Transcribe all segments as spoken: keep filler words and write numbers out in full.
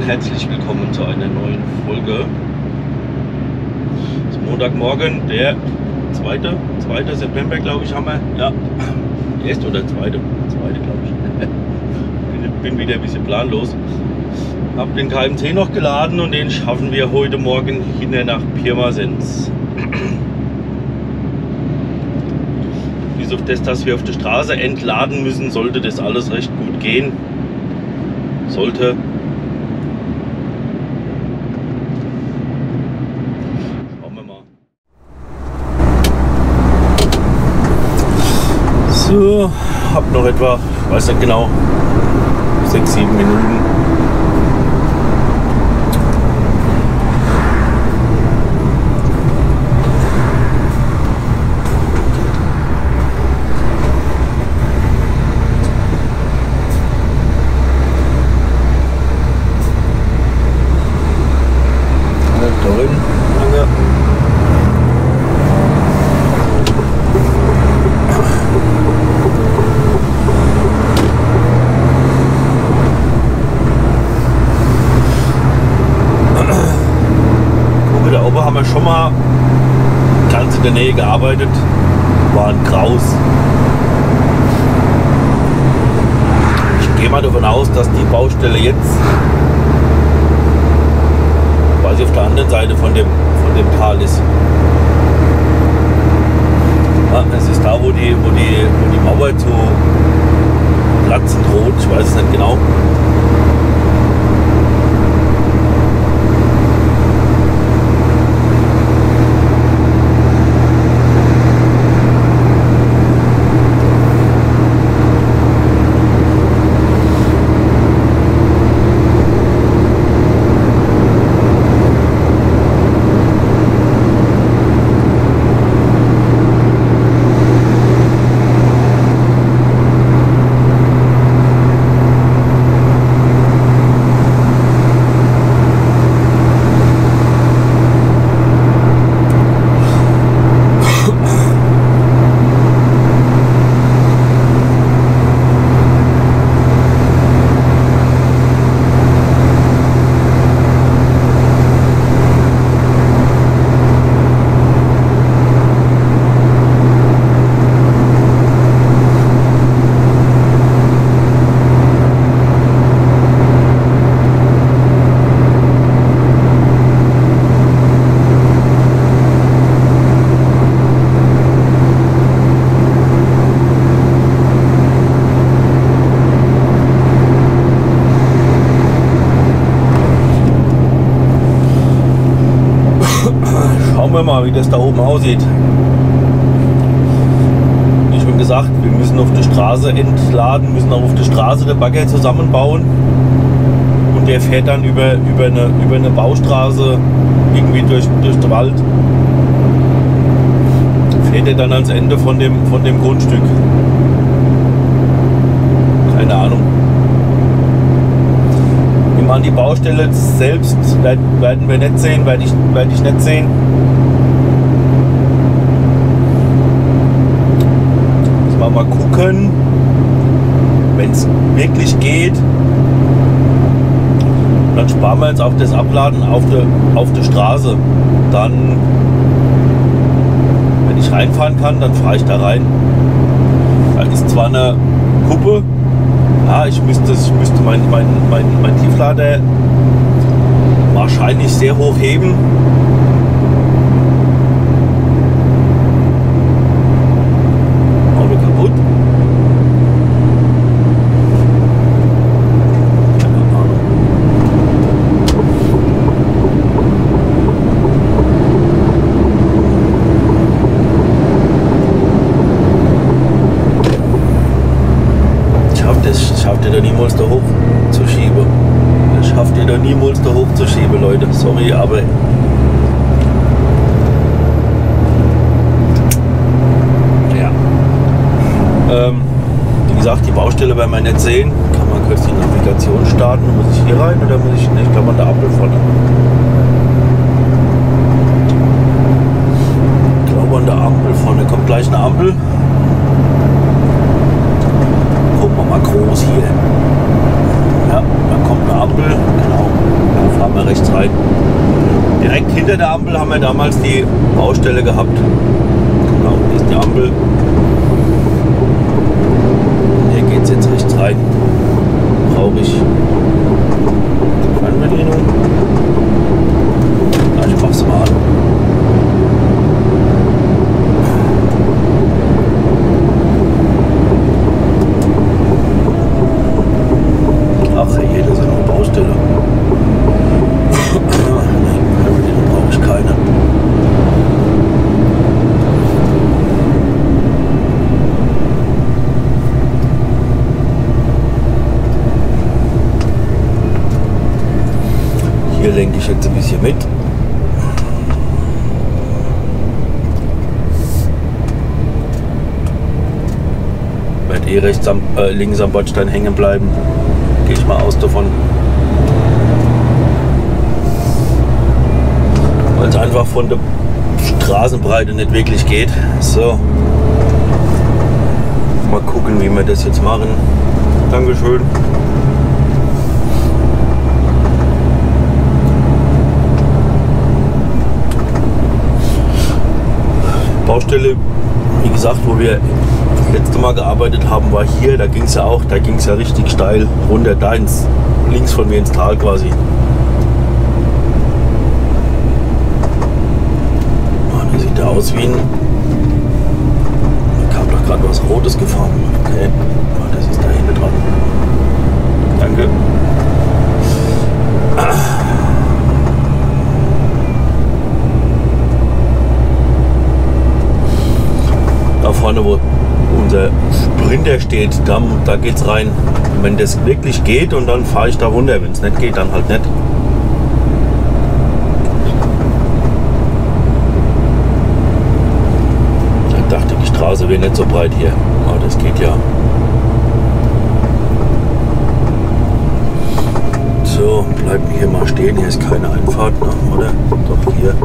herzlich willkommen zu einer neuen Folge. Es ist Montagmorgen, der zweite September, glaube ich, haben wir. Ja, erste oder zweite? Zweite, glaube ich. Bin wieder ein bisschen planlos. Hab den K M C noch geladen und den schaffen wir heute Morgen hinter nach Pirmasens. Bis auf das, dass wir auf der Straße entladen müssen, sollte das alles recht gut gehen. Sollte. Schauen wir mal. So, hab noch etwa, weiß nicht genau, sechs, sieben Minuten. Haben wir schon mal ganz in der Nähe gearbeitet, war ein Graus. Ich gehe mal davon aus, dass die Baustelle jetzt quasi auf der anderen Seite von dem, von dem Tal ist. Ja, es ist da, wo die, wo die, wo die Mauer zu platzen droht, ich weiß es nicht genau. Schauen wir mal, wie das da oben aussieht. Wie schon gesagt, wir müssen auf der Straße entladen, müssen auch auf der Straße den Bagger zusammenbauen und der fährt dann über, über, eine, über eine Baustraße irgendwie durch, durch den Wald. Fährt er dann ans Ende von dem, von dem Grundstück. Keine Ahnung. Wie man die Baustelle selbst werden wir nicht sehen, werde ich, werde ich nicht sehen. Mal gucken, wenn es wirklich geht, dann sparen wir jetzt auch das Abladen auf der, auf der Straße. Dann, wenn ich reinfahren kann, dann fahre ich da rein. Da ist zwar eine Kuppe, ja, ich müsste, ich müsste meinen mein, mein, mein Tieflader wahrscheinlich sehr hoch heben. Schafft ihr da niemals da hoch zu schieben. Das schafft ihr da niemals da hoch zu schieben, Leute. Sorry, aber ja. Ähm, wie gesagt, die Baustelle werden wir nicht sehen. Kann man kurz die Navigation starten. Muss ich hier rein oder muss ich nicht? Ich glaube an der Ampel vorne. Ich glaube an der Ampel vorne kommt gleich eine Ampel. Gucken wir mal groß hier. Ja, da kommt eine Ampel, genau. rein. Direkt hinter der Ampel haben wir damals die Baustelle gehabt. Genau, hier ist die Ampel. Hier geht es jetzt rechts rein. Traurig. Fernbedienung. Na, ich mach's mal an. Ach hey, das ist ja noch eine Baustelle. Nee, Fernbedienung brauche ich keine. Hier lenke ich jetzt ein bisschen mit. Werd eh rechts am, äh, links am Bordstein hängen bleiben. Gehe ich mal aus davon. Weil es einfach von der Straßenbreite nicht wirklich geht. So. Mal gucken, wie wir das jetzt machen. Dankeschön. Baustelle, wie gesagt, wo wir das letzte Mal gearbeitet haben, war hier. Da ging es ja auch, da ging es ja richtig steil runter, da ins, links von mir ins Tal quasi. Oh, da sieht er aus wie ein. Da kam doch gerade was Rotes gefahren. Okay, oh, das ist da hinten dran. Danke. Ah. Da vorne, wo unser Sprinter steht, da, da geht's rein. Wenn das wirklich geht, und dann fahre ich da runter. Wenn es nicht geht, dann halt nicht. Ich dachte, die Straße wäre nicht so breit hier. Aber das geht ja. So, bleiben hier mal stehen. Hier ist keine Einfahrt, ne? Oder? Doch, hier.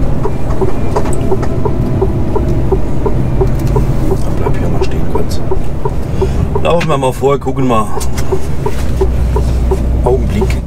Laufen wir mal vor, gucken mal. Augenblick.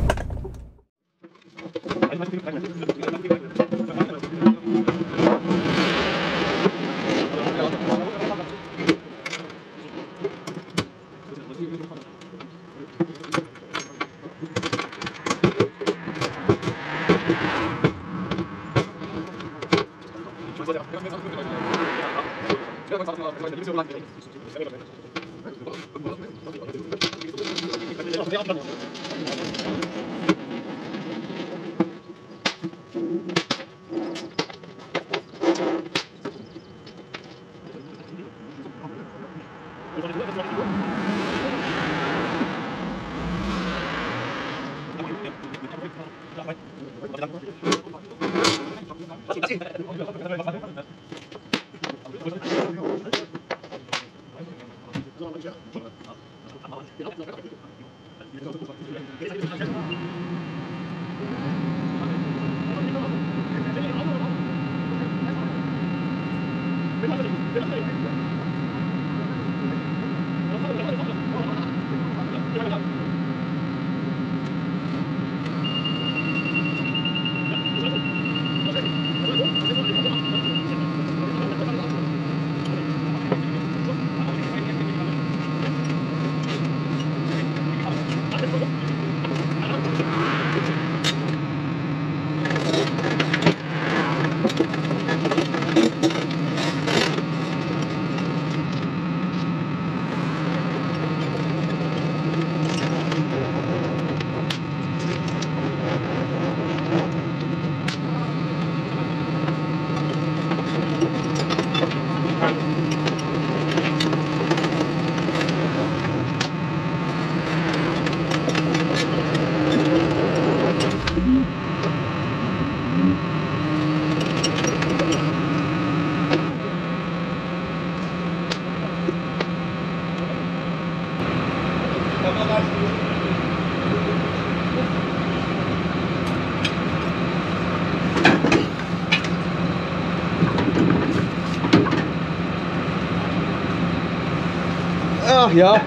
Ach ja.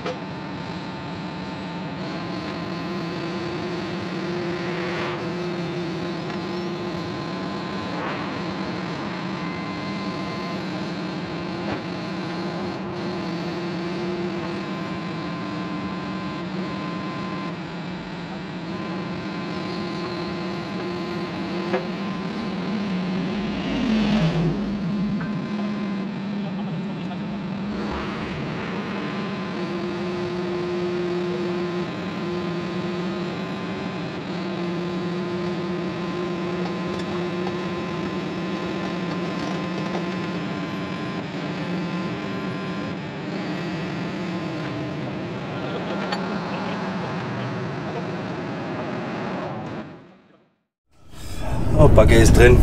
Oh, Bagger ist drin.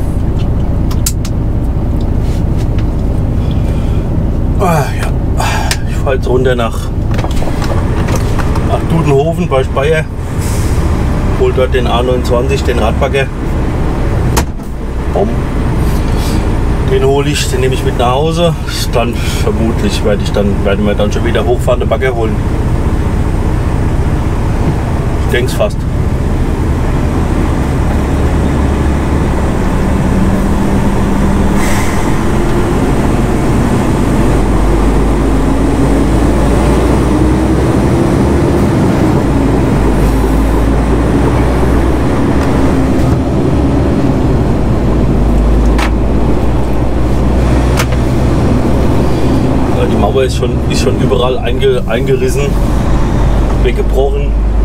Ah, ja. Ich fahre jetzt runter nach, nach Dudenhofen bei Speyer. Hol dort den A neunundzwanzig, den Radbagger. Bom. Den hole ich, den nehme ich mit nach Hause. Dann vermutlich werde ich dann werden wir dann schon wieder hochfahrende Bagger holen. Ich denke es fast. Ist schon, ist schon überall einge, eingerissen, weggebrochen.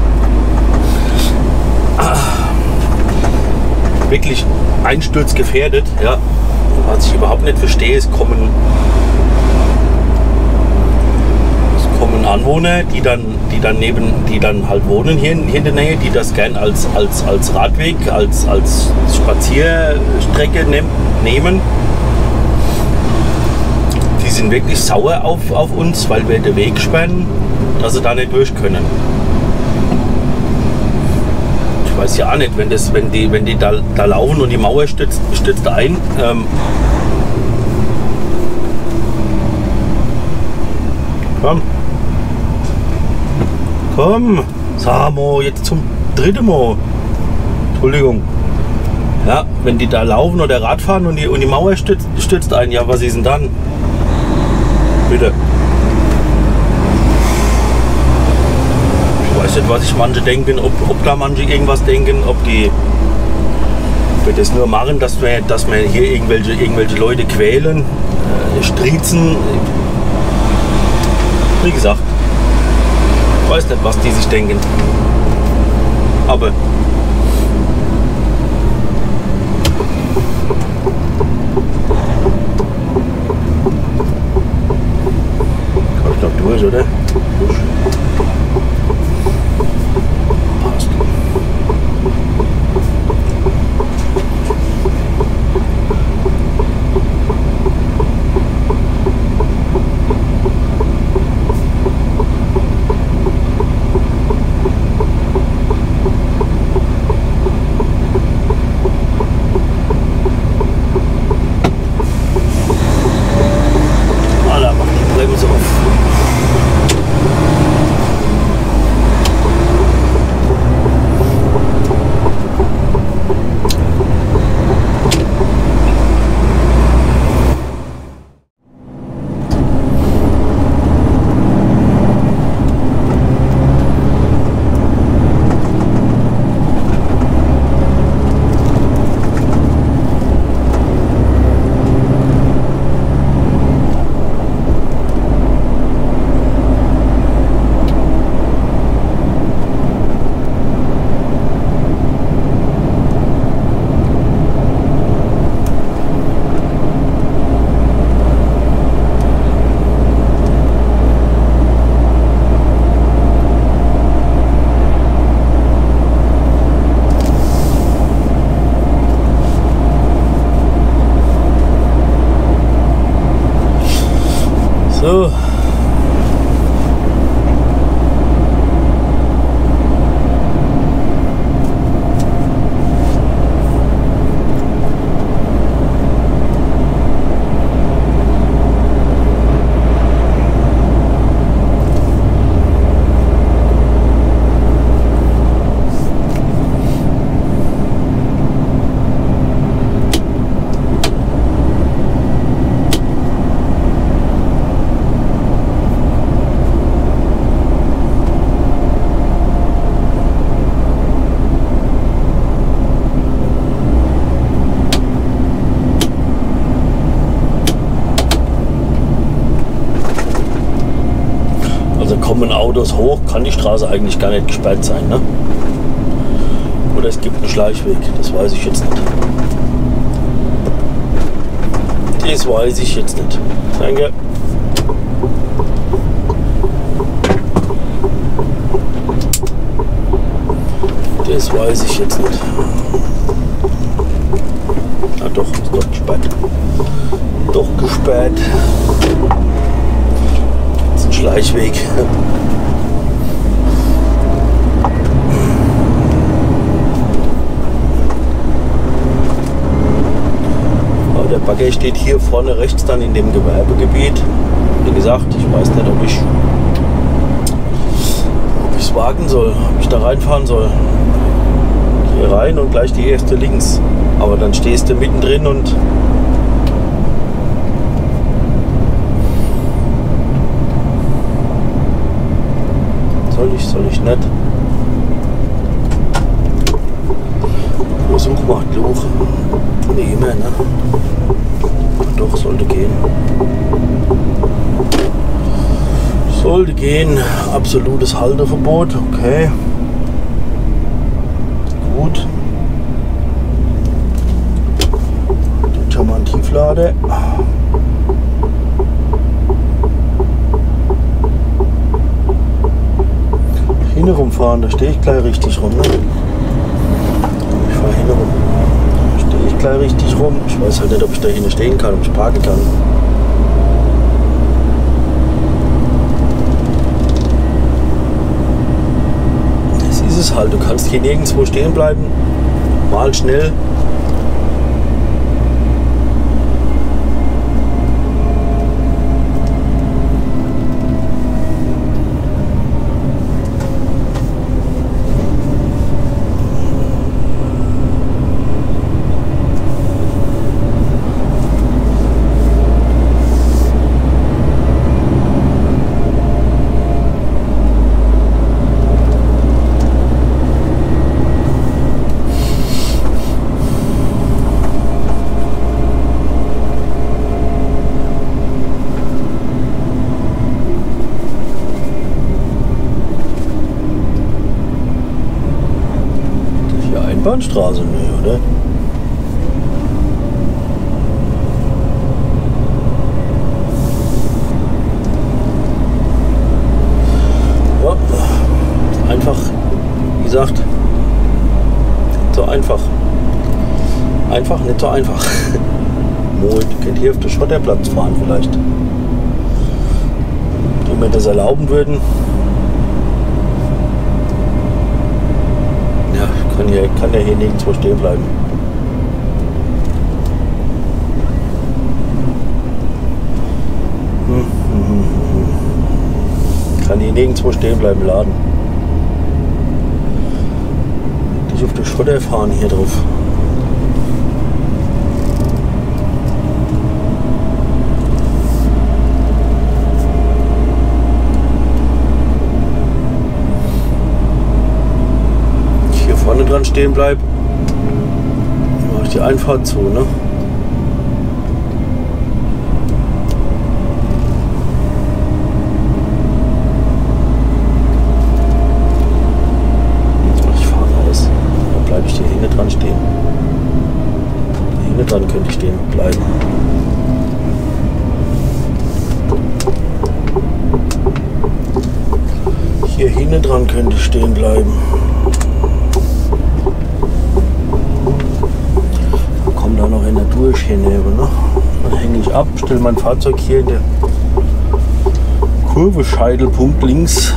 Wirklich einsturzgefährdet. Ja. Was ich überhaupt nicht verstehe, es kommen, es kommen Anwohner, die dann, die dann neben, die dann halt wohnen hier in, hier in der Nähe, die das gern als, als, als Radweg, als, als Spazierstrecke nehm, nehmen. Die sind wirklich sauer auf, auf uns, weil wir den Weg sperren, dass sie da nicht durch können. Ich weiß ja auch nicht, wenn, das, wenn die, wenn die da, da laufen und die Mauer stützt, stützt ein. Ähm, komm. Komm. Samo, jetzt zum dritten Mal. Entschuldigung. Ja, wenn die da laufen oder Rad fahren und die, und die Mauer stützt, stützt ein, ja, was ist denn dann? Bitte. Ich weiß nicht, was sich manche denken, ob, ob da manche irgendwas denken, ob die ob wir das nur machen, dass wir, dass wir hier irgendwelche, irgendwelche Leute quälen, äh, striezen. Wie gesagt, ich weiß nicht, was die sich denken. Aber durch, oder? Passt. Alter, mach die Bremse auf. So. Autos hoch, kann die Straße eigentlich gar nicht gesperrt sein, ne? Oder es gibt einen Schleichweg, das weiß ich jetzt nicht. Das weiß ich jetzt nicht. Danke. Das weiß ich jetzt nicht. Ah doch, ist doch gesperrt. Doch gesperrt. Das ist ein Schleichweg. Aber der Bagger steht hier vorne rechts dann in dem Gewerbegebiet. Wie gesagt, ich weiß nicht, ob ich ob ich es wagen soll, ob ich da reinfahren soll. Hier rein und gleich die erste links. Aber dann stehst du mittendrin und soll ich, soll ich nicht. Versuch macht Luch. Nee, immer, ne? Doch, sollte gehen. Sollte gehen. Absolutes Halteverbot, okay. Gut. Dann schon mal ein Tieflade. Hinten rumfahren, da stehe ich gleich richtig rum. Ne? Ich fahre hinten rum. Da stehe ich gleich richtig rum. Ich weiß halt nicht, ob ich da hinten stehen kann, ob ich parken kann. Das ist es halt. Du kannst hier nirgendwo stehen bleiben. Mal schnell. Straße, ne, oder? Ja, einfach, wie gesagt, nicht so einfach. Einfach, nicht so einfach. Mond, könnt hier auf den Schotterplatz fahren vielleicht. Wenn wir das erlauben würden. Kann ja, kann ja hier nirgendwo stehen bleiben. Kann hier nirgendwo stehen bleiben, laden. Nicht auf der Schotter fahren hier drauf. Vorne dran stehen bleibe, mache ich die Einfahrt zu, ne? Ich fahre raus, dann bleibe ich hier hinten dran stehen. Hinten dran könnte ich stehen bleiben. Hier hinten dran könnte ich stehen bleiben. Da noch in der durch hier neben, ne? Dann hänge ich ab, stelle mein Fahrzeug hier in der Kurve Scheitelpunkt links.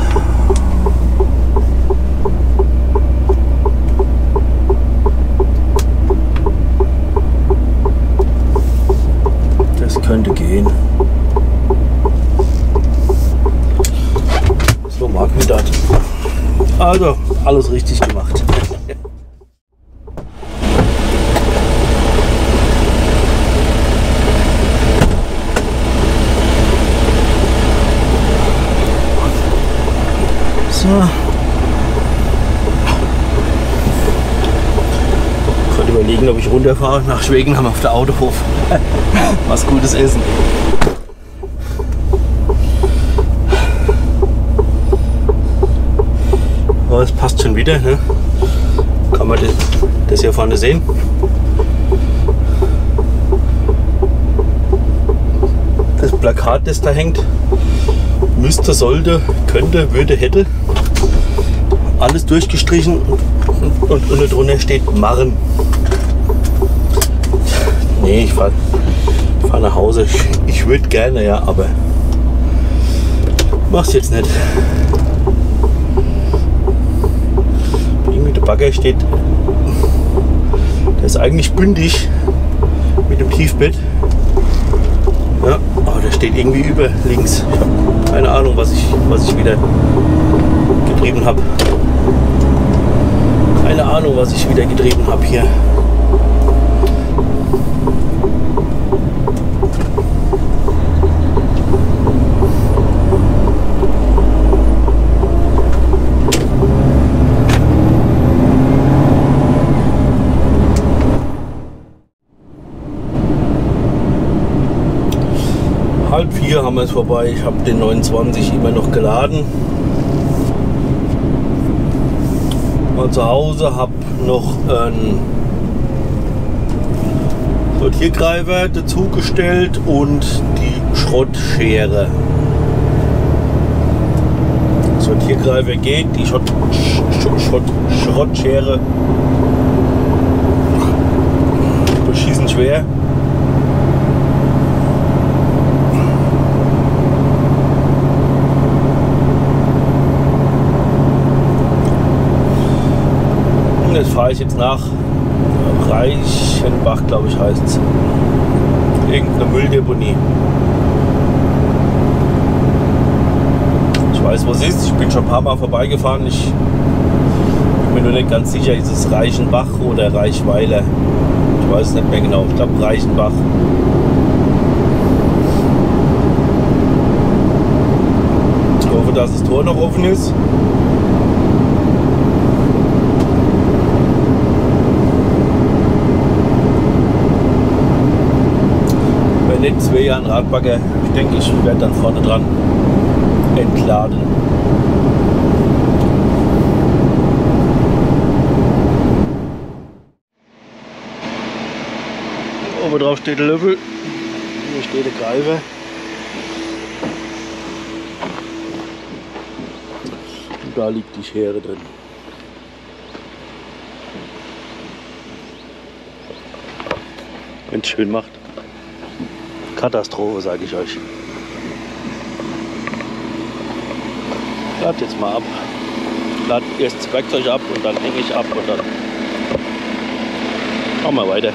Das könnte gehen. So mag ich das. Also, alles richtig gemacht. So. Ich könnte überlegen, ob ich runterfahre nach Schwegenham auf der Autohof. Was Gutes essen. Aber es passt schon wieder. Ne? Kann man das, das hier vorne sehen. Das Plakat, das da hängt, müsste, sollte, könnte, würde, hätte. Alles durchgestrichen und, und, und drunter steht Marren. Nee, ich fahre fahr nach Hause. Ich, ich würde gerne, ja, aber mach's jetzt nicht. Irgendwie der Bagger steht, der ist eigentlich bündig mit dem Tiefbett. Ja, aber der steht irgendwie über links. Ich habe keine Ahnung, was ich, was ich wieder getrieben habe. Keine Ahnung, was ich wieder getrieben habe hier. Halb vier haben wir es vorbei. Ich habe den neunundzwanzig immer noch geladen. Mal zu Hause, habe noch einen Sortiergreifer dazugestellt und die Schrottschere. Sortiergreifer geht, die Schrott, Schrott, Schrottschere beschießen schwer. Jetzt fahre ich jetzt nach Reichenbach, glaube ich, heißt es. Irgendeine Mülldeponie. Ich weiß, wo es ist. Ich bin schon ein paar Mal vorbeigefahren. Ich bin mir nur nicht ganz sicher, ist es Reichenbach oder Reichweiler. Ich weiß es nicht mehr genau. Ich glaube Reichenbach. Ich hoffe, dass das Tor noch offen ist. Nicht zwei Jahren Radbagger. Ich denke, ich werde dann vorne dran entladen. Oben drauf steht der Löffel. Hier steht der Greifer. Und da liegt die Schere drin. Wenn es schön macht. Katastrophe, sage ich euch. Lad jetzt mal ab. Lad erst das Werkzeug ab und dann hänge ich ab und dann machen wir weiter.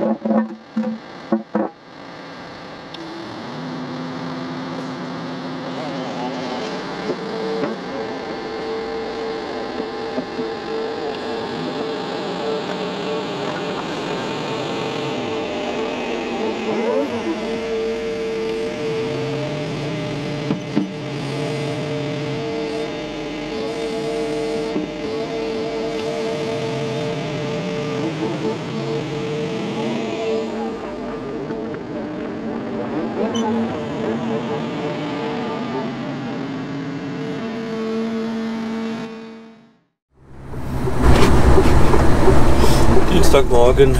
Dienstagmorgen.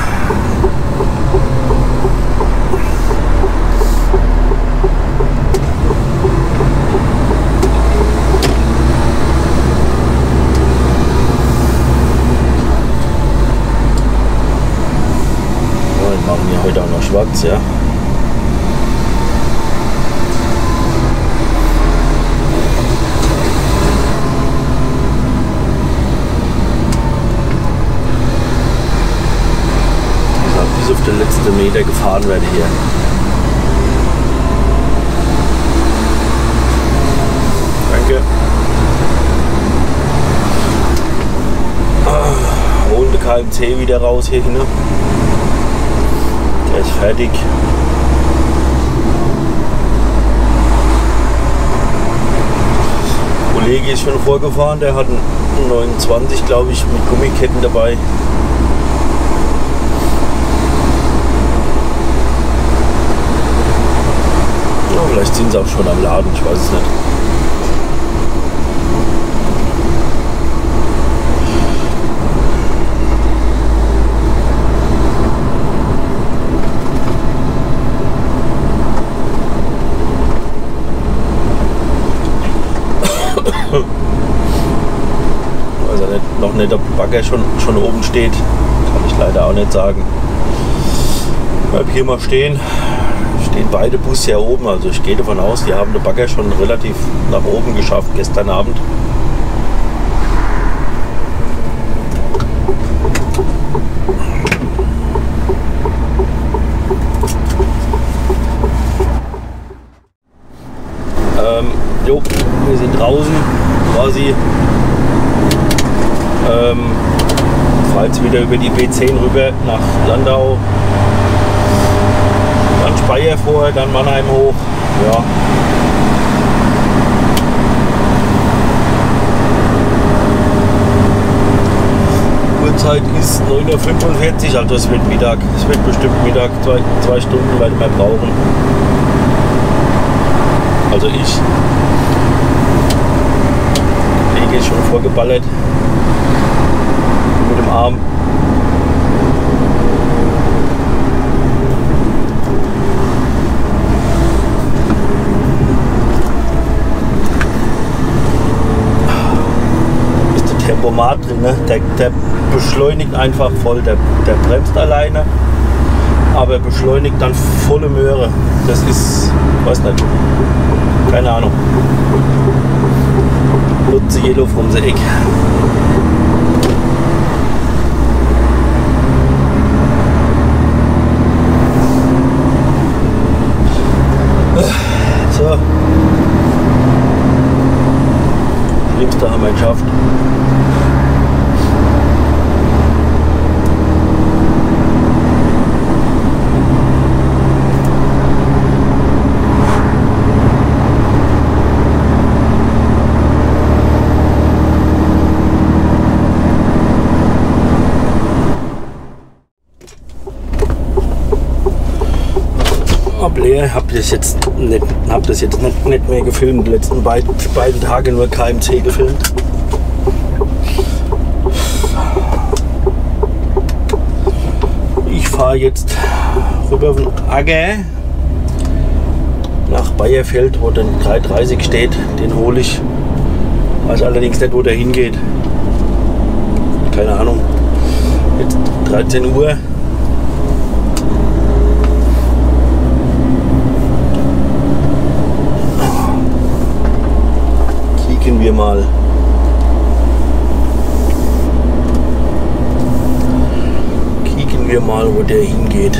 Oh, wir machen hier heute auch noch schwarz, ja. Auf den letzten Meter gefahren werde hier. Danke. Ah, holen den K M C wieder raus hier hin. Der ist fertig. Der Kollege ist schon vorgefahren, der hat einen neunundzwanzig, glaube ich, mit Gummiketten dabei. Vielleicht sind sie auch schon am Laden, ich weiß es nicht. Ich weiß ja nicht, noch nicht, ob der Bagger schon, schon oben steht. Kann ich leider auch nicht sagen. Ich bleib hier mal stehen. Stehen beide Busse ja oben, also ich gehe davon aus, die haben den Bagger schon relativ nach oben geschafft gestern Abend. Ähm, jo, wir sind draußen quasi. Ähm, fahr jetzt wieder über die B zehn rüber nach Landau. Dann Speyer vor, dann Mannheim hoch. Ja. Uhrzeit ist neun Uhr fünfundvierzig, also es wird Mittag. Es wird bestimmt Mittag, zwei, zwei Stunden werden wir brauchen. Also ich. Der Kollege ist schon vorgeballert. Mit dem Arm. Tempomat drin, ne? der, der beschleunigt einfach voll, der, der bremst alleine, aber beschleunigt dann volle Möhre. Das ist, weiß nicht, keine Ahnung. Nutze Yellow vom Eck. So. Schlimmste haben wir geschafft. Ich habe das jetzt nicht, hab das jetzt nicht, nicht mehr gefilmt, die letzten beiden, beiden Tage nur K M C gefilmt. Ich fahre jetzt rüber auf den Acker nach Bayerfeld, wo dann drei dreißig steht, den hole ich. Weiß allerdings nicht, wo der hingeht. Keine Ahnung. Jetzt dreizehn Uhr. Kicken wir mal. Kicken wir mal, wo der hingeht.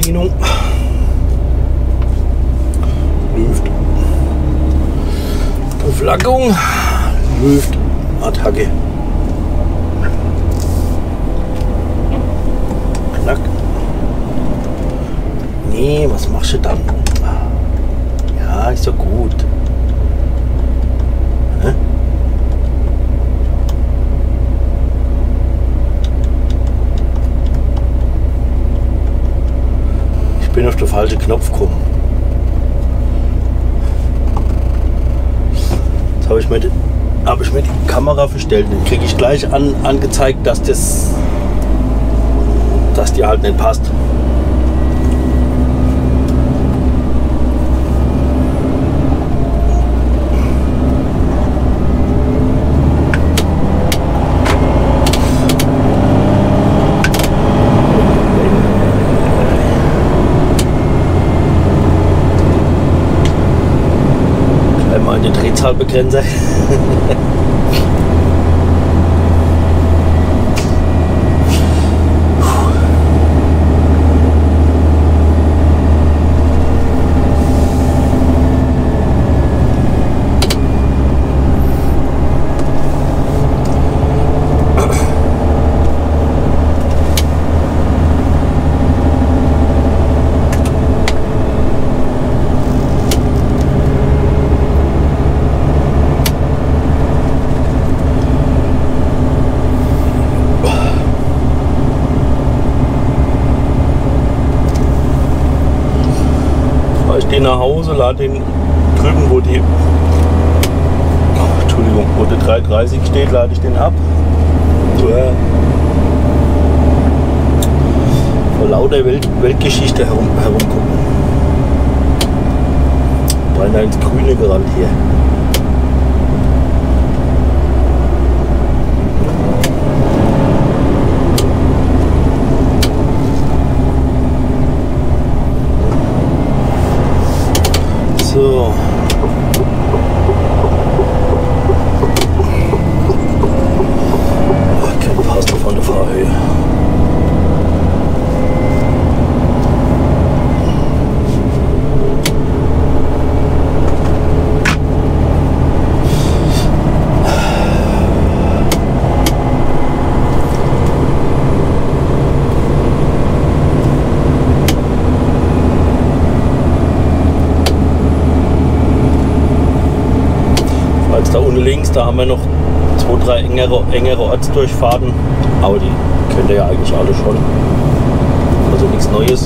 Fernbedienung. Lüft. Beflaggung. Lüft. Attacke. Knack. Nee, was machst du dann? Ja, ist doch gut. Hä? Ich bin auf den falschen Knopf gekommen. Jetzt habe ich mir die, habe ich mir die Kamera verstellt. Dann kriege ich gleich an, angezeigt, dass das, dass die halt nicht passt. Den Drehzahlbegrenzer. Den nach Hause, lade den drüben, wo die, oh, Entschuldigung, wo der drei dreißig steht, lade ich den ab. Ja. Vor lauter Welt, Weltgeschichte herum, herumgucken. Beinahe ins Grüne gerannt hier. So. Oh, kein Pastor von der Fahrhöhe. Da unten links, da haben wir noch zwei, drei engere, engere Ortsdurchfahrten, aber die kennt ihr ja eigentlich alle schon. Also nichts Neues.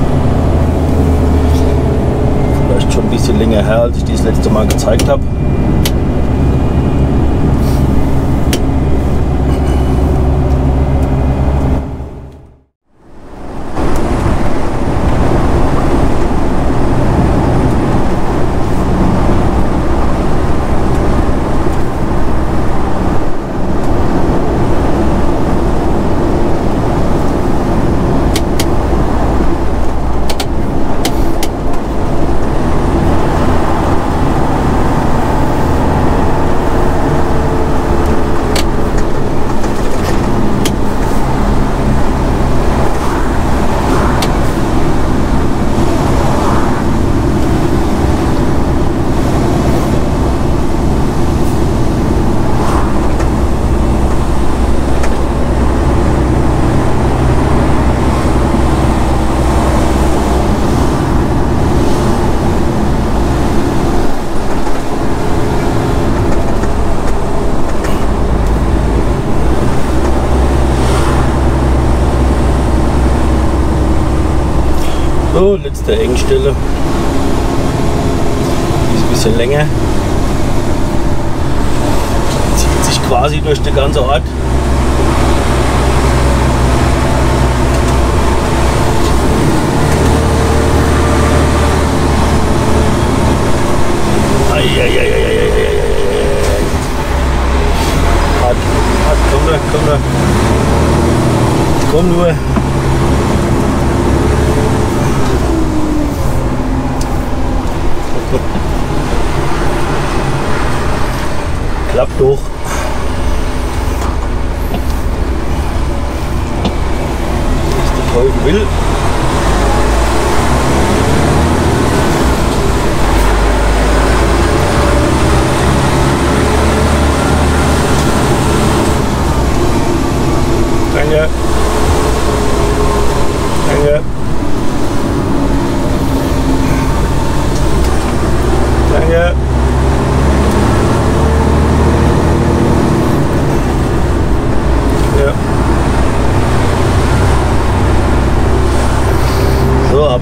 Vielleicht schon ein bisschen länger her, als ich die das letzte Mal gezeigt habe. So, letzte Engstelle. Die ist ein bisschen länger. Zieht sich quasi durch den ganzen Ort. Hart, hart, komm da, komm da. Komm nur. Klappt doch. Was der Teufel will.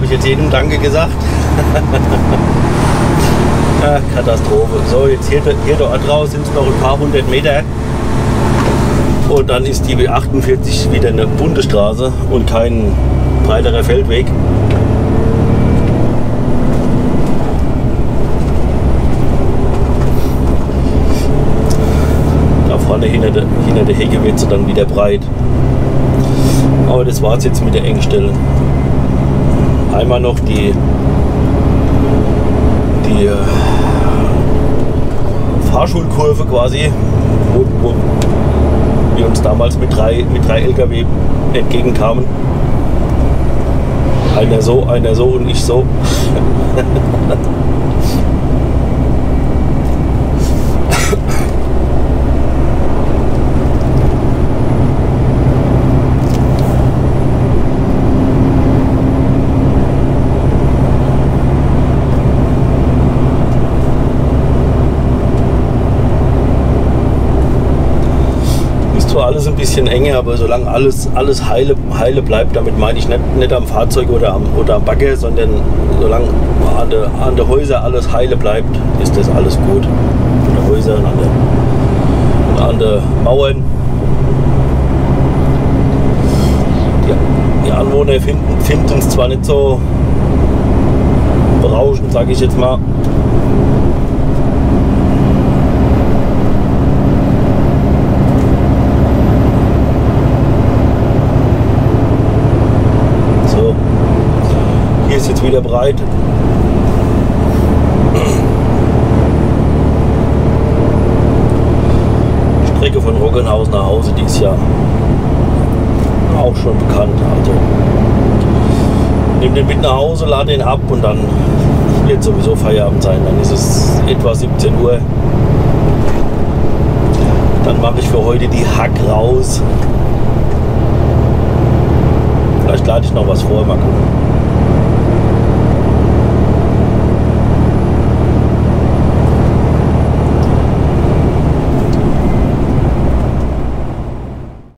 ich jetzt jedem Danke gesagt. Ja, Katastrophe. So, jetzt hier, hier dort raus sind es noch ein paar hundert Meter. Und dann ist die B achtundvierzig wieder eine Bundesstraße und kein breiterer Feldweg. Da vorne hinter der, hinter der Hecke wird sie dann wieder breit. Aber das war es jetzt mit der Engstelle. Einmal noch die, die äh, Fahrschulkurve quasi, wo, wo wir uns damals mit drei, mit drei L K W entgegenkamen. Einer so, einer so und ich so. Alles ein bisschen enger, aber solange alles, alles heile, heile bleibt, damit meine ich nicht, nicht am Fahrzeug oder am, oder am Bagger, sondern solange an der, an der Häuser alles heile bleibt, ist das alles gut. An der Häuser und an der, an der Mauern. Die, die Anwohner finden es zwar nicht so berauschend, sage ich jetzt mal. Ist jetzt wieder breit. Die Strecke von Roggenhausen nach Hause, die ist ja auch schon bekannt. Also nimm den mit nach Hause, lade ihn ab und dann wird sowieso Feierabend sein. Dann ist es etwa siebzehn Uhr. Dann mache ich für heute die Hack raus. Vielleicht lade ich noch was vor, mal gucken.